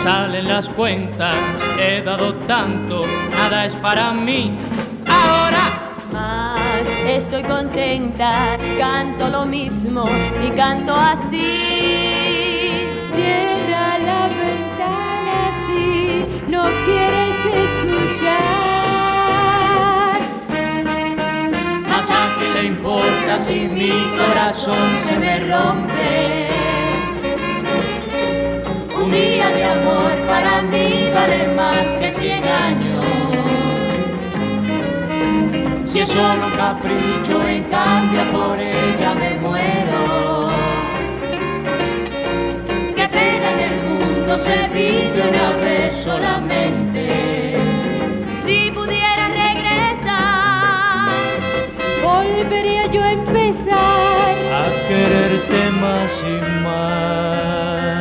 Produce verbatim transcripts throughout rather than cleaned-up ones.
salen las cuentas, he dado tanto, nada es para mí. Ahora más estoy contenta, canto lo mismo y canto así. Cierra la ventana si no quieres escuchar. Más a quién le importa si mi corazón se me rompe. Un día de amor para mí vale más que cien años. Si es solo un capricho, en cambio por ella me muero. Qué pena, en el mundo se vive una vez solamente. Si pudiera regresar, volvería yo a empezar a quererte más y más.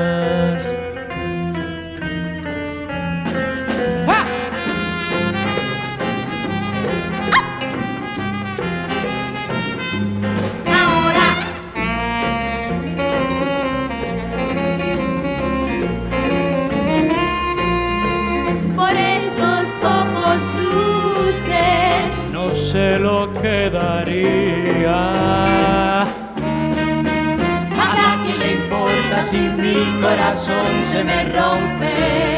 Se lo quedaría. Más a quién le importa si mi corazón se me rompe.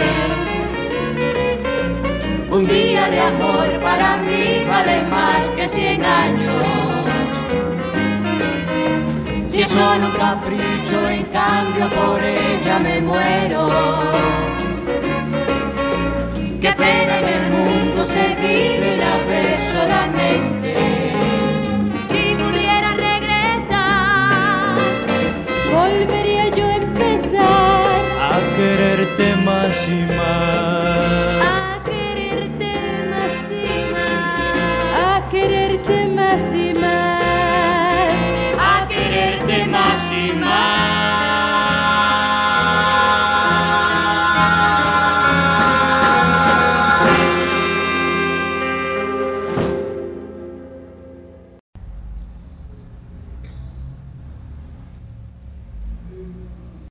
Un día de amor para mí vale más que cien años. Si es solo un capricho, en cambio por ella me muero. Qué pena, en el mundo se vive una vez solamente. Si pudiera regresar, volvería yo a empezar a quererte más y más.